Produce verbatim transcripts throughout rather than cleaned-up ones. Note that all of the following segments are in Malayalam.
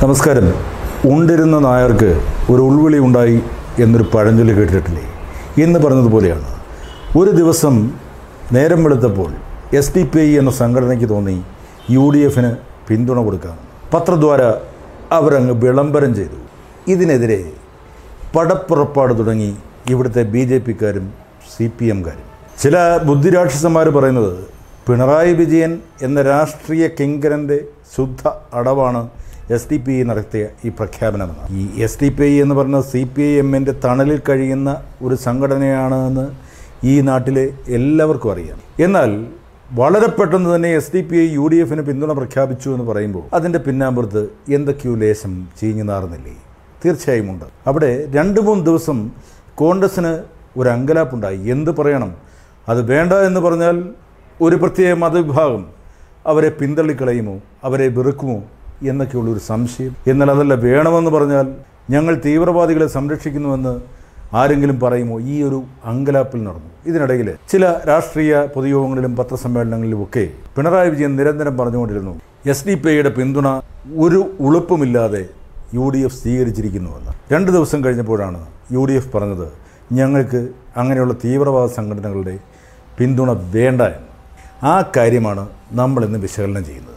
നമസ്കാരം. ഉണ്ടിരുന്ന നായർക്ക് ഒരു ഉൾവിളി ഉണ്ടായി എന്നൊരു പഴഞ്ചൊല്ല് കേട്ടിട്ടില്ലേ? എന്ന് പറഞ്ഞതുപോലെയാണ്. ഒരു ദിവസം നേരം വെളുത്തപ്പോൾ എസ് ഡി പി ഐ എന്ന സംഘടനയ്ക്ക് തോന്നി യു ഡി എഫിന് പിന്തുണ കൊടുക്കാം. പത്രദ്വാര അവരങ്ങ് വിളംബരം ചെയ്തു. ഇതിനെതിരെ പടപ്പുറപ്പാട് തുടങ്ങി ഇവിടുത്തെ ബി ജെ പിക്കാരും സി പി എംകാരും. ചില ബുദ്ധിരാക്ഷസന്മാർ പറയുന്നത് പിണറായി വിജയൻ എന്ന രാഷ്ട്രീയ കിങ്കരൻ്റെ ശുദ്ധ അടവാണ് എസ് ഡി പി ഐ നടത്തിയ ഈ പ്രഖ്യാപനമെന്ന്. ഈ എസ് ഡി പി ഐ എന്ന് പറഞ്ഞ സി പി ഐ എമ്മിൻ്റെ തണലിൽ കഴിയുന്ന ഒരു സംഘടനയാണെന്ന് ഈ നാട്ടിലെ എല്ലാവർക്കും അറിയാം. എന്നാൽ വളരെ പെട്ടെന്ന് തന്നെ S D P I U D എഫിന് പിന്തുണ പ്രഖ്യാപിച്ചു എന്ന് പറയുമ്പോൾ അതിൻ്റെ പിന്നാമ്പുറത്ത് എന്തൊക്കെയോ ലേശം ചീഞ്ഞു നാറുന്നില്ലേ? തീർച്ചയായും ഉണ്ട്. അവിടെ രണ്ട് മൂന്ന് ദിവസം കോൺഗ്രസ്സിന് ഒരു അങ്കലാപ്പുണ്ടായി. എന്ത് പറയണം? അത് വേണ്ട എന്ന് പറഞ്ഞാൽ ഒരു പ്രത്യേക മതവിഭാഗം അവരെ പിന്തള്ളിക്കളയുമോ, അവരെ വെറുക്കുമോ എന്നൊക്കെയുള്ളൊരു സംശയം. എന്നാൽ അതല്ല, വേണമെന്ന് പറഞ്ഞാൽ ഞങ്ങൾ തീവ്രവാദികളെ സംരക്ഷിക്കുന്നുവെന്ന് ആരെങ്കിലും പറയുമോ? ഈ ഒരു അങ്കലാപ്പിൽ നടന്നു. ഇതിനിടയിൽ ചില രാഷ്ട്രീയ പൊതുയോഗങ്ങളിലും പത്രസമ്മേളനങ്ങളിലുമൊക്കെ പിണറായി വിജയൻ നിരന്തരം പറഞ്ഞുകൊണ്ടിരുന്നു എസ് ഡി പി ഐയുടെ പിന്തുണ ഒരു ഉളുപ്പുമില്ലാതെ യു ഡി എഫ് സ്വീകരിച്ചിരിക്കുന്നുവെന്ന്. രണ്ട് ദിവസം കഴിഞ്ഞപ്പോഴാണ് യു ഡി എഫ് പറഞ്ഞത് ഞങ്ങൾക്ക് അങ്ങനെയുള്ള തീവ്രവാദ സംഘടനകളുടെ പിന്തുണ വേണ്ട എന്ന്. ആ കാര്യമാണ് നമ്മളിന്ന് വിശകലനം ചെയ്യുന്നത്.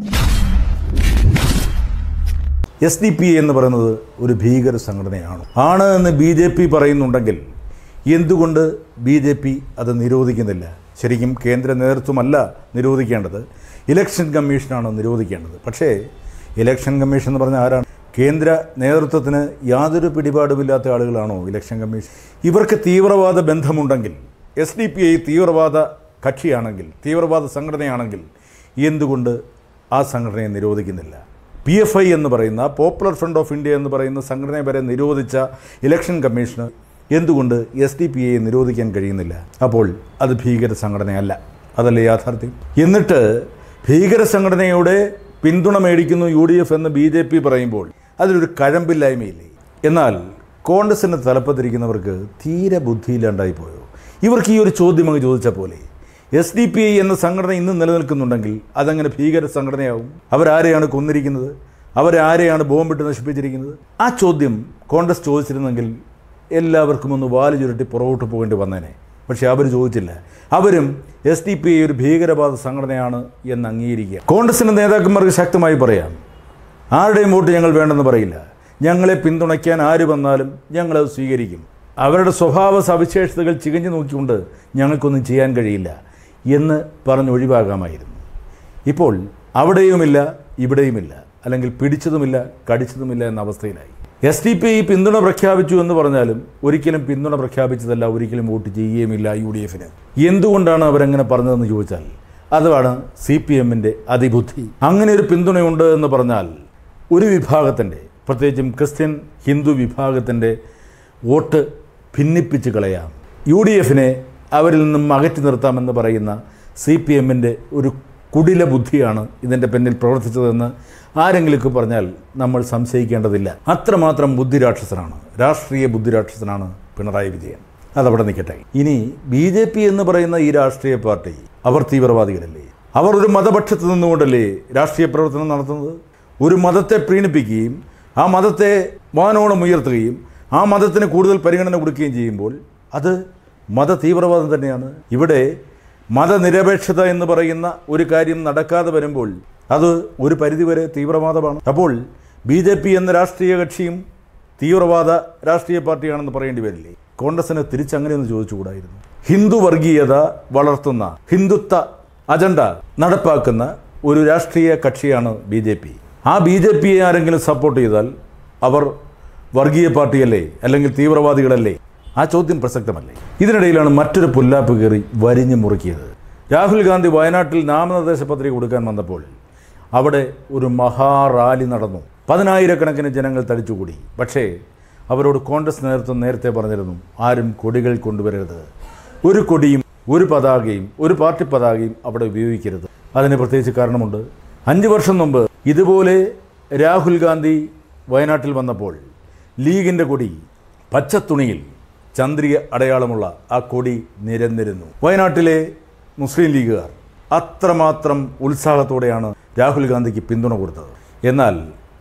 എസ് ഡി പി എന്ന് പറയുന്നത് ഒരു ഭീകര സംഘടനയാണ് ആണ് എന്ന് ബി ജെ പി പറയുന്നുണ്ടെങ്കിൽ എന്തുകൊണ്ട് ബി ജെ പി അത് നിരോധിക്കുന്നില്ല? ശരിക്കും കേന്ദ്ര നേതൃത്വമല്ല നിരോധിക്കേണ്ടത്, ഇലക്ഷൻ കമ്മീഷനാണ് നിരോധിക്കേണ്ടത്. പക്ഷേ ഇലക്ഷൻ കമ്മീഷൻ എന്ന് പറഞ്ഞാൽ ആരാണ്? കേന്ദ്ര നേതൃത്വത്തിന് യാതൊരു പിടിപാടുമില്ലാത്ത ആളുകളാണോ ഇലക്ഷൻ കമ്മീഷൻ? ഇവർക്ക് തീവ്രവാദ ബന്ധമുണ്ടെങ്കിൽ, എസ് ഡി പി ഐ തീവ്രവാദ കക്ഷിയാണെങ്കിൽ, തീവ്രവാദ സംഘടനയാണെങ്കിൽ എന്തുകൊണ്ട് ആ സംഘടനയെ നിരോധിക്കുന്നില്ല? പി എഫ് ഐ എന്ന് പറയുന്ന പോപ്പുലർ ഫ്രണ്ട് ഓഫ് ഇന്ത്യ എന്ന് പറയുന്ന സംഘടനയെ വരെ നിരോധിച്ച ഇലക്ഷൻ കമ്മീഷന് എന്തുകൊണ്ട് എസ് ഡി പി ഐയെ നിരോധിക്കാൻ കഴിയുന്നില്ല? അപ്പോൾ അത് ഭീകര സംഘടനയല്ല, അതല്ലേ യാഥാർത്ഥ്യം? എന്നിട്ട് ഭീകര സംഘടനയുടെ പിന്തുണ മേടിക്കുന്നു യു ഡി എഫ് എന്ന് ബി ജെ പി പറയുമ്പോൾ അതിലൊരു കഴമ്പില്ലായ്മയില്ലേ? എന്നാൽ കോൺഗ്രസിൻ്റെ തലപ്പത്തിരിക്കുന്നവർക്ക് തീരെ ബുദ്ധിയില്ലാണ്ടായിപ്പോയോ? ഇവർക്ക് ഈ ഒരു ചോദ്യം അങ്ങ് ചോദിച്ച പോലെ, എസ് ഡി പി ഐ എന്ന സംഘടന ഇന്ന് നിലനിൽക്കുന്നുണ്ടെങ്കിൽ അതങ്ങനെ ഭീകര സംഘടനയാവും. അവരാരെയാണ് കൊന്നിരിക്കുന്നത്? അവരാരെയാണ് ബോംബിട്ട് നശിപ്പിച്ചിരിക്കുന്നത്? ആ ചോദ്യം കോൺഗ്രസ് ചോദിച്ചിരുന്നെങ്കിൽ എല്ലാവർക്കും ഒന്ന് വാല് ചുരുട്ടി പുറകോട്ട് പോകേണ്ടി വന്നേനെ. പക്ഷേ അവർ ചോദിച്ചില്ല. അവരും എസ് ഡി പി ഐ ഒരു ഭീകരവാദ സംഘടനയാണ് എന്ന് അംഗീകരിക്കുക. കോൺഗ്രസിൻ്റെ നേതാക്കന്മാർക്ക് ശക്തമായി പറയാം, ആരുടെയും വോട്ട് ഞങ്ങൾ വേണ്ടെന്ന് പറയില്ല. ഞങ്ങളെ പിന്തുണയ്ക്കാൻ ആര് വന്നാലും ഞങ്ങളത് സ്വീകരിക്കും. അവരുടെ സ്വഭാവ സവിശേഷതകൾ ചികഞ്ഞു നോക്കിക്കൊണ്ട് ഞങ്ങൾക്കൊന്നും ചെയ്യാൻ കഴിയില്ല എന്ന് പറഞ്ഞ് ഒഴിവാകാമായിരുന്നു. ഇപ്പോൾ അവിടെയുമില്ല ഇവിടെയുമില്ല, അല്ലെങ്കിൽ പിടിച്ചതുമില്ല കടിച്ചതുമില്ല എന്ന അവസ്ഥയിലായി. എസ് ഡി പി ഐ പിന്തുണ പ്രഖ്യാപിച്ചു എന്ന് പറഞ്ഞാലും ഒരിക്കലും പിന്തുണ പ്രഖ്യാപിച്ചതല്ല, ഒരിക്കലും വോട്ട് ചെയ്യുകയുമില്ല യു ഡി എഫിന്. എന്തുകൊണ്ടാണ് അവരങ്ങനെ പറഞ്ഞതെന്ന് ചോദിച്ചാൽ അതാണ് സി പി എമ്മിൻ്റെ അതിബുദ്ധി. അങ്ങനെ ഒരു പിന്തുണയുണ്ട് എന്ന് പറഞ്ഞാൽ ഒരു വിഭാഗത്തിൻ്റെ, പ്രത്യേകിച്ചും ക്രിസ്ത്യൻ ഹിന്ദു വിഭാഗത്തിൻ്റെ വോട്ട് ഭിന്നിപ്പിച്ച് കളയാം, യു ഡി എഫിനെ അവരിൽ നിന്നും അകറ്റി നിർത്താമെന്ന് പറയുന്ന സി പി എമ്മിൻ്റെ ഒരു കുടില ബുദ്ധിയാണ് ഇതിൻ്റെ പിന്നിൽ പ്രവർത്തിച്ചതെന്ന് ആരെങ്കിലുമൊക്കെ പറഞ്ഞാൽ നമ്മൾ സംശയിക്കേണ്ടതില്ല. അത്രമാത്രം ബുദ്ധിരാക്ഷസനാണ്, രാഷ്ട്രീയ ബുദ്ധിരാക്ഷസനാണ് പിണറായി വിജയൻ. അതവിടെ നിൽക്കട്ടെ. ഇനി ബി ജെ പി എന്ന് പറയുന്ന ഈ രാഷ്ട്രീയ പാർട്ടി, അവർ തീവ്രവാദികളല്ലേ? അവർ ഒരു മതപക്ഷത്ത് നിന്നുകൊണ്ടല്ലേ രാഷ്ട്രീയ പ്രവർത്തനം നടത്തുന്നത്? ഒരു മതത്തെ പ്രീണിപ്പിക്കുകയും ആ മതത്തെ വാനോളം ഉയർത്തുകയും ആ മതത്തിന് കൂടുതൽ പരിഗണന കൊടുക്കുകയും ചെയ്യുമ്പോൾ അത് മത തീവ്രവാദം തന്നെയാണ്. ഇവിടെ മതനിരപേക്ഷത എന്ന് പറയുന്ന ഒരു കാര്യം നടക്കാതെ വരുമ്പോൾ അത് ഒരു പരിധിവരെ തീവ്രവാദമാണ്. അപ്പോൾ ബി ജെ പി എന്ന രാഷ്ട്രീയ കക്ഷിയും തീവ്രവാദ രാഷ്ട്രീയ പാർട്ടിയാണെന്ന് പറയേണ്ടി വരില്ലേ? കോൺഗ്രസിനെ തിരിച്ചങ്ങനെയൊന്ന് ചോദിച്ചുകൂടായിരുന്നു? ഹിന്ദു വർഗീയത വളർത്തുന്ന, ഹിന്ദുത്വ അജണ്ട നടപ്പാക്കുന്ന ഒരു രാഷ്ട്രീയ കക്ഷിയാണ് ബി ജെ പി. ആ ബി ജെ പിയെ ആരെങ്കിലും സപ്പോർട്ട് ചെയ്താൽ അവർ വർഗീയ പാർട്ടിയല്ലേ, അല്ലെങ്കിൽ തീവ്രവാദികളല്ലേ? ആ ചോദ്യം പ്രസക്തമല്ലേ? ഇതിനിടയിലാണ് മറ്റൊരു പുല്ലാപ്പ് കയറി വരിഞ്ഞു മുറുക്കിയത്. രാഹുൽ ഗാന്ധി വയനാട്ടിൽ നാമനിർദ്ദേശ പത്രിക കൊടുക്കാൻ വന്നപ്പോൾ അവിടെ ഒരു മഹാറാലി നടന്നു. പതിനായിരക്കണക്കിന് ജനങ്ങൾ തടിച്ചുകൂടി. പക്ഷേ അവരോട് കോൺഗ്രസ് നേതൃത്വം നേരത്തെ പറഞ്ഞിരുന്നു, ആരും കൊടികൾ കൊണ്ടുവരരുത്, ഒരു കൊടിയും ഒരു പതാകയും ഒരു പാർട്ടി പതാകയും അവിടെ ഉപയോഗിക്കരുത്. അതിന് പ്രത്യേകിച്ച് കാരണമുണ്ട്. അഞ്ച് വർഷം മുമ്പ് ഇതുപോലെ രാഹുൽ ഗാന്ധി വയനാട്ടിൽ വന്നപ്പോൾ ലീഗിൻ്റെ കൊടി പച്ചത്തുണിയിൽ ചന്ദ്രിക അടയാളമുള്ള ആ കൊടി നിരന്നിരുന്നു. വയനാട്ടിലെ മുസ്ലിം ലീഗുകാർ അത്രമാത്രം ഉത്സാഹത്തോടെയാണ് രാഹുൽ ഗാന്ധിക്ക് പിന്തുണ കൊടുത്തത്. എന്നാൽ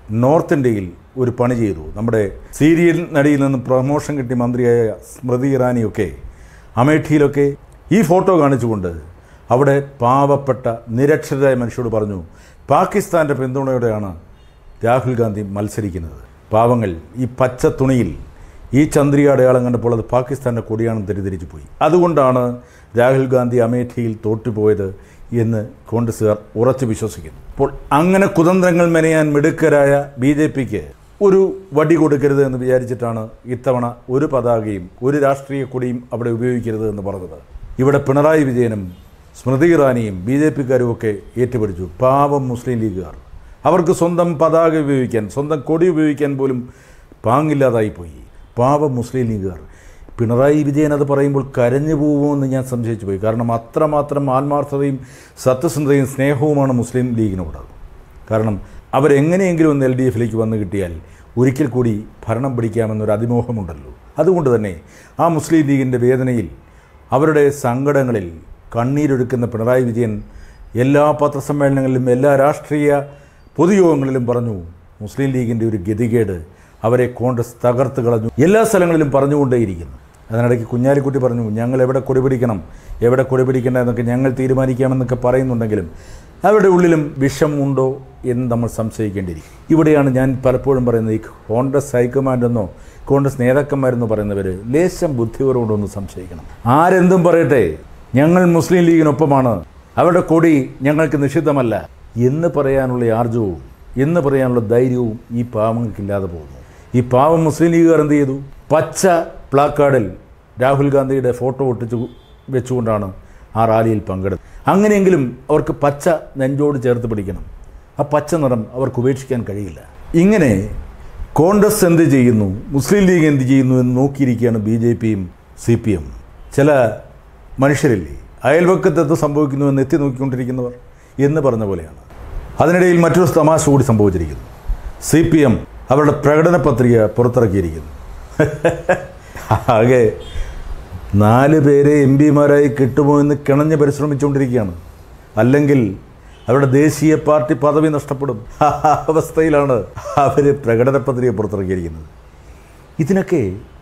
നോർത്ത് ഇന്ത്യയിൽ ഒരു പണി ചെയ്തു. നമ്മുടെ സീരിയൽ നടിയിൽ നിന്ന് പ്രമോഷൻ കിട്ടി മന്ത്രിയായ സ്മൃതി ഇറാനിയൊക്കെ അമേഠിയിലൊക്കെ ഈ ഫോട്ടോ കാണിച്ചുകൊണ്ട് അവിടെ പാവപ്പെട്ട നിരക്ഷരരായ മനുഷ്യരോട് പറഞ്ഞു, പാകിസ്ഥാൻ്റെ പിന്തുണയോടെയാണ് രാഹുൽ ഗാന്ധി മത്സരിക്കുന്നത്. പാവങ്ങൾ ഈ പച്ച തുണിയിൽ ഈ ചന്ദ്രിക അടയാളം കണ്ടപ്പോൾ അത് പാകിസ്ഥാൻ്റെ കൊടിയാണെന്ന് തെറ്റിദ്ധരിച്ചു പോയി. അതുകൊണ്ടാണ് രാഹുൽ ഗാന്ധി അമേഠിയിൽ തോറ്റുപോയത് എന്ന് കോൺഗ്രസ്സുകാർ ഉറച്ചു വിശ്വസിക്കുന്നു. അപ്പോൾ അങ്ങനെ കുതന്ത്രങ്ങൾ മെനയാൻ മിടുക്കരായ ബി ജെ പിക്ക് ഒരു വടി കൊടുക്കരുത് എന്ന് വിചാരിച്ചിട്ടാണ് ഇത്തവണ ഒരു പതാകയും ഒരു രാഷ്ട്രീയ കൊടിയും അവിടെ ഉപയോഗിക്കരുത് എന്ന് പറഞ്ഞത്. ഇവിടെ പിണറായി വിജയനും സ്മൃതി ഇറാനിയും ബി ജെ പിക്കാരും ഒക്കെ ഏറ്റുപിടിച്ചു. പാവം മുസ്ലിം ലീഗുകാർ, അവർക്ക് സ്വന്തം പതാക ഉപയോഗിക്കാൻ, സ്വന്തം കൊടി ഉപയോഗിക്കാൻ പോലും പാങ്ങില്ലാതായിപ്പോയി. പാവം മുസ്ലിം ലീഗുകാർ. പിണറായി വിജയൻ അത് പറയുമ്പോൾ കരഞ്ഞു പോകുമെന്ന് ഞാൻ സംശയിച്ചു പോയി. കാരണം അത്രമാത്രം ആത്മാർത്ഥതയും സത്യസന്ധതയും സ്നേഹവുമാണ് മുസ്ലിം ലീഗിനോട്. കാരണം അവരെങ്ങനെയെങ്കിലും ഒന്ന് എൽ ഡി എഫിലേക്ക് വന്നു കിട്ടിയാൽ ഒരിക്കൽ കൂടി ഭരണം പിടിക്കാമെന്നൊരു അതിമോഹമുണ്ടല്ലോ. അതുകൊണ്ട് തന്നെ ആ മുസ്ലിം ലീഗിൻ്റെ വേദനയിൽ, അവരുടെ സങ്കടങ്ങളിൽ കണ്ണീരൊഴുക്കുന്ന പിണറായി വിജയൻ എല്ലാ പത്രസമ്മേളനങ്ങളിലും എല്ലാ രാഷ്ട്രീയ പൊതുയോഗങ്ങളിലും പറഞ്ഞു, മുസ്ലിം ലീഗിൻ്റെ ഒരു ഗതികേട്, അവരെ കോൺഗ്രസ് തകർത്ത് കളഞ്ഞു, എല്ലാ സ്ഥലങ്ങളിലും പറഞ്ഞുകൊണ്ടേയിരിക്കുന്നു. അതിനിടയ്ക്ക് കുഞ്ഞാലിക്കുട്ടി പറഞ്ഞു, ഞങ്ങൾ എവിടെ കൊടിപിടിക്കണം, എവിടെ കൊടിപിടിക്കേണ്ട എന്നൊക്കെ ഞങ്ങൾ തീരുമാനിക്കാമെന്നൊക്കെ പറയുന്നുണ്ടെങ്കിലും അവരുടെ ഉള്ളിലും വിഷം ഉണ്ടോ എന്ന് നമ്മൾ സംശയിക്കേണ്ടിയിരിക്കും. ഇവിടെയാണ് ഞാൻ പലപ്പോഴും പറയുന്നത്, ഈ കോൺഗ്രസ് ഹൈക്കമാൻഡെന്നോ കോൺഗ്രസ് നേതാക്കന്മാരെന്നോ പറയുന്നവർ ലേശം ബുദ്ധിപൂർവ്വം സംശയിക്കണം. ആരെന്തും പറയട്ടെ, ഞങ്ങൾ മുസ്ലിം ലീഗിനൊപ്പമാണ്, അവരുടെ കൊടി ഞങ്ങൾക്ക് നിഷിദ്ധമല്ല എന്ന് പറയാനുള്ള ആർജവും എന്ന് പറയാനുള്ള ധൈര്യവും ഈ പാവങ്ങൾക്കില്ലാതെ പോകുന്നു. ഈ പാവം മുസ്ലിം ലീഗുകാർ എന്ത് ചെയ്തു? പച്ച പ്ലാക്കാർഡിൽ രാഹുൽ ഗാന്ധിയുടെ ഫോട്ടോ ഒട്ടിച്ചു വെച്ചുകൊണ്ടാണ് ആ റാലിയിൽ പങ്കെടുത്തത്. അങ്ങനെയെങ്കിലും അവർക്ക് പച്ച നെഞ്ചോട് ചേർത്ത് പിടിക്കണം. ആ പച്ച നിറം അവർക്ക് ഉപേക്ഷിക്കാൻ കഴിയില്ല. ഇങ്ങനെ കോൺഗ്രസ് എന്ത് ചെയ്യുന്നു, മുസ്ലിം ലീഗ് എന്ത് ചെയ്യുന്നു എന്ന് നോക്കിയിരിക്കുകയാണ് ബി ജെ പിയും സി പി എം. ചില മനുഷ്യരില്ലേ, അയൽവക്കത്ത് എന്ത് സംഭവിക്കുന്നുവെന്ന് എത്തി നോക്കിക്കൊണ്ടിരിക്കുന്നവർ എന്ന് പറഞ്ഞ പോലെയാണ്. അതിനിടയിൽ മറ്റൊരു തമാശ കൂടി സംഭവിച്ചിരിക്കുന്നു. സി പി എം അവരുടെ പ്രകടന പത്രിക പുറത്തിറക്കിയിരിക്കുന്നു. ആകെ നാല് പേരെ എം പിമാരായി കിട്ടുമോ എന്ന് കിണഞ്ഞ് പരിശ്രമിച്ചുകൊണ്ടിരിക്കുകയാണ്. അല്ലെങ്കിൽ അവരുടെ ദേശീയ പാർട്ടി പദവി നഷ്ടപ്പെടും. ആ അവസ്ഥയിലാണ് അവർ പ്രകടന പത്രിക പുറത്തിറക്കിയിരിക്കുന്നത്. ഇതിനൊക്കെ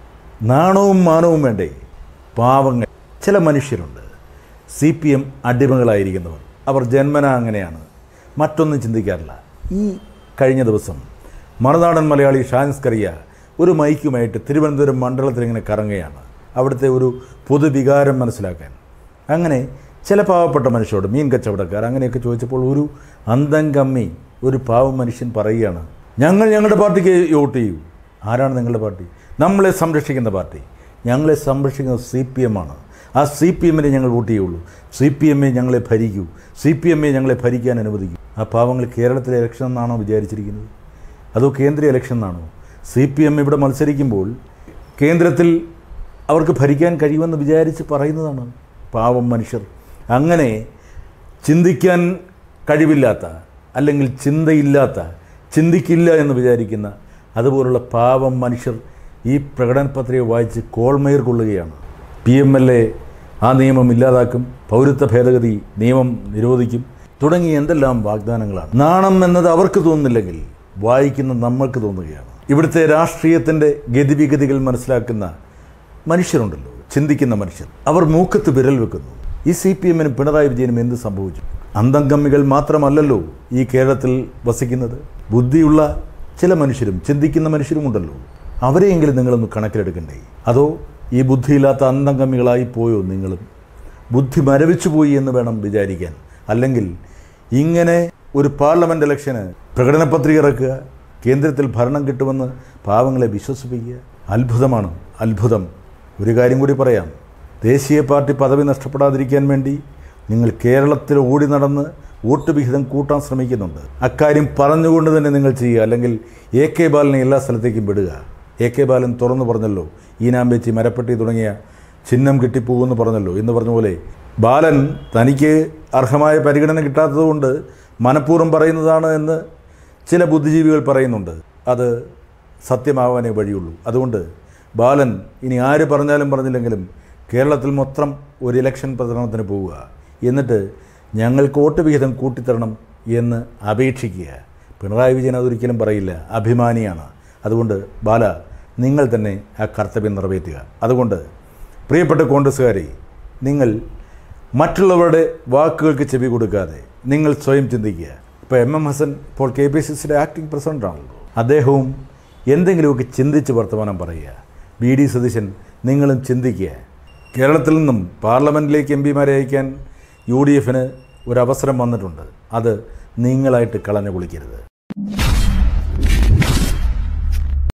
നാണവും മാനവും വേണ്ടേ? പാവങ്ങൾ ചില മനുഷ്യരുണ്ട്, സി പി എം അടിമകളായിരിക്കുന്നവർ. അവർ ജന്മന അങ്ങനെയാണ്, മറ്റൊന്നും ചിന്തിക്കാറില്ല. ഈ കഴിഞ്ഞ ദിവസം മറുനാടൻ മലയാളി ഷാൻസ്കറിയ ഒരു മൈക്കുമായിട്ട് തിരുവനന്തപുരം മണ്ഡലത്തിൽ ഇങ്ങനെ കറങ്ങുകയാണ്, അവിടുത്തെ ഒരു പൊതുവികാരം മനസ്സിലാക്കാൻ. അങ്ങനെ ചില പാവപ്പെട്ട മനുഷ്യരോട്, മീൻ കച്ചവടക്കാർ അങ്ങനെയൊക്കെ ചോദിച്ചപ്പോൾ ഒരു അന്തം കമ്മി ഒരു പാവം മനുഷ്യൻ പറയുകയാണ്, ഞങ്ങൾ ഞങ്ങളുടെ പാർട്ടിക്ക് വോട്ട് ചെയ്യൂ. ആരാണ് നിങ്ങളുടെ പാർട്ടി? നമ്മളെ സംരക്ഷിക്കുന്ന പാർട്ടി. ഞങ്ങളെ സംരക്ഷിക്കുന്ന സി പി എം ആണ്. ആ സി പി എമ്മിനെ ഞങ്ങൾ വോട്ട് ചെയ്യുള്ളൂ. സി പി എമ്മെ ഞങ്ങളെ ഭരിക്കൂ, സി പി എമ്മെ ഞങ്ങളെ ഭരിക്കാൻ അനുവദിക്കൂ. ആ പാവങ്ങൾ കേരളത്തിലെ ഇലക്ഷൻ എന്നാണോ വിചാരിച്ചിരിക്കുന്നത്? അതോ കേന്ദ്ര ഇലക്ഷൻ എന്നാണോ? സി പി എം ഇവിടെ മത്സരിക്കുമ്പോൾ കേന്ദ്രത്തിൽ അവർക്ക് ഭരിക്കാൻ കഴിയുമെന്ന് വിചാരിച്ച് പറയുന്നതാണ് പാവം മനുഷ്യർ. അങ്ങനെ ചിന്തിക്കാൻ കഴിവില്ലാത്ത, അല്ലെങ്കിൽ ചിന്തയില്ലാത്ത, ചിന്തിക്കില്ല എന്ന് വിചാരിക്കുന്ന അതുപോലുള്ള പാവം മനുഷ്യർ ഈ പ്രകടന പത്രിക വായിച്ച് കോൾമേർ കൊള്ളുകയാണ്. പി എം എൽ എ ആ നിയമം ഇല്ലാതാക്കും, പൗരത്വ ഭേദഗതി നിയമം നിരോധിക്കും തുടങ്ങി എന്തെല്ലാം വാഗ്ദാനങ്ങളാണ്. നാണം എന്നത് അവർക്ക് തോന്നുന്നില്ലെങ്കിൽ വായിക്കുന്ന നമ്മൾക്ക് തോന്നുകയാണ്. ഇവിടുത്തെ രാഷ്ട്രീയത്തിൻ്റെ ഗതിവിഗതികൾ മനസ്സിലാക്കുന്ന മനുഷ്യരുണ്ടല്ലോ, ചിന്തിക്കുന്ന മനുഷ്യർ, അവർ മൂക്കത്ത് വിരൽ വെക്കുന്നു. ഈ സി പി എമ്മിനും പിണറായി വിജയനും എന്ത് സംഭവിച്ചു? അന്തംകമ്മികൾ മാത്രമല്ലല്ലോ ഈ കേരളത്തിൽ വസിക്കുന്നത്, ബുദ്ധിയുള്ള ചില മനുഷ്യരും ചിന്തിക്കുന്ന മനുഷ്യരുമുണ്ടല്ലോ. അവരെയെങ്കിലും നിങ്ങളൊന്ന് കണക്കിലെടുക്കണ്ടേ? അതോ ഈ ബുദ്ധിയില്ലാത്ത അന്തംകമ്മികളായി പോയോ നിങ്ങളും? ബുദ്ധി മരവിച്ചു പോയി എന്ന് വേണം വിചാരിക്കാൻ. അല്ലെങ്കിൽ ഇങ്ങനെ ഒരു പാർലമെൻറ്റ് ഇലക്ഷന് പ്രകടന പത്രിക ഇറക്കുക, കേന്ദ്രത്തിൽ ഭരണം കിട്ടുമെന്ന് പാവങ്ങളെ വിശ്വസിപ്പിക്കുക. അത്ഭുതമാണ്, അത്ഭുതം. ഒരു കാര്യം കൂടി പറയാം, ദേശീയ പാർട്ടി പദവി നഷ്ടപ്പെടാതിരിക്കാൻ വേണ്ടി നിങ്ങൾ കേരളത്തിൽ ഓടി നടന്ന് വോട്ട് വിഹിതം കൂട്ടാൻ ശ്രമിക്കുന്നുണ്ട്. അക്കാര്യം പറഞ്ഞുകൊണ്ട് തന്നെ നിങ്ങൾ ചെയ്യുക. അല്ലെങ്കിൽ എ കെ ബാലനെ എല്ലാ സ്ഥലത്തേക്കും വിടുക. എ കെ ബാലൻ തുറന്നു പറഞ്ഞല്ലോ, ഈനാമ്പേച്ചി, മരപ്പെട്ടി തുടങ്ങിയ ചിഹ്നം കിട്ടിപ്പോകുമെന്ന് പറഞ്ഞല്ലോ. എന്ന് പറഞ്ഞ പോലെ ബാലൻ തനിക്ക് അർഹമായ പരിഗണന കിട്ടാത്തതുകൊണ്ട് മനഃപൂർവ്വം പറയുന്നതാണ് എന്ന് ചില ബുദ്ധിജീവികൾ പറയുന്നുണ്ട്. അത് സത്യമാവാനേ വഴിയുള്ളൂ. അതുകൊണ്ട് ബാലൻ ഇനി ആര് പറഞ്ഞാലും പറഞ്ഞില്ലെങ്കിലും കേരളത്തിൽ മൊത്തം ഒരു ഇലക്ഷൻ പ്രചരണത്തിന് പോവുക, എന്നിട്ട് ഞങ്ങൾക്ക് വോട്ട് വിഹിതം കൂട്ടിത്തരണം എന്ന് അപേക്ഷിക്കുക. പിണറായി വിജയൻ അതൊരിക്കലും പറയില്ല, അഭിമാനിയാണ്. അതുകൊണ്ട് ബാല, നിങ്ങൾ തന്നെ ആ കർത്തവ്യം നിറവേറ്റുക. അതുകൊണ്ട് പ്രിയപ്പെട്ട കോൺഗ്രസ്സുകാരെ, നിങ്ങൾ മറ്റുള്ളവരുടെ വാക്കുകൾക്ക് ചെവി കൊടുക്കാതെ നിങ്ങൾ സ്വയം ചിന്തിക്കുക. ഇപ്പോൾ എം എം ഹസൻ ഇപ്പോൾ കെ പി സി സിയുടെ ആക്ടിംഗ് പ്രസിഡൻ്റാണല്ലോ. അദ്ദേഹവും എന്തെങ്കിലുമൊക്കെ ചിന്തിച്ച് വർത്തമാനം പറയുക. വി ഡി സതീശൻ, നിങ്ങളും ചിന്തിക്കുക. കേരളത്തിൽ നിന്നും പാർലമെൻറ്റിലേക്ക് എം പിമാരെ അയക്കാൻ യു ഡി എഫിന് ഒരവസരം വന്നിട്ടുണ്ട്. അത് നിങ്ങളായിട്ട് കളഞ്ഞു കുളിക്കരുത്.